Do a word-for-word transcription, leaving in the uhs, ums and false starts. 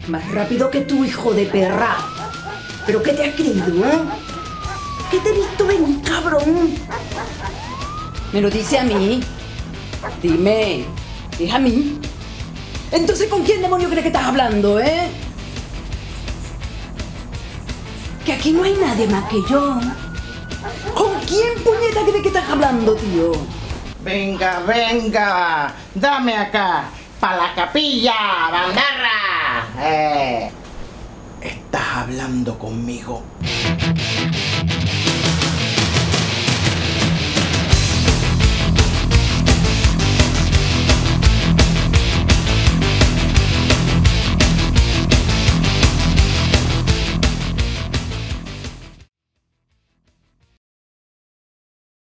Más rápido que tú, hijo de perra. ¿Pero qué te has creído, eh? ¿Qué te he visto venir, cabrón? ¿Me lo dice a mí? Dime, ¿es a mí? Entonces, ¿con quién demonio crees que estás hablando, eh? Que aquí no hay nadie más que yo. ¿Con quién, puñeta, crees que estás hablando, tío? Venga, venga, dame acá, pa' la capilla, bandarra. Eh, estás hablando conmigo.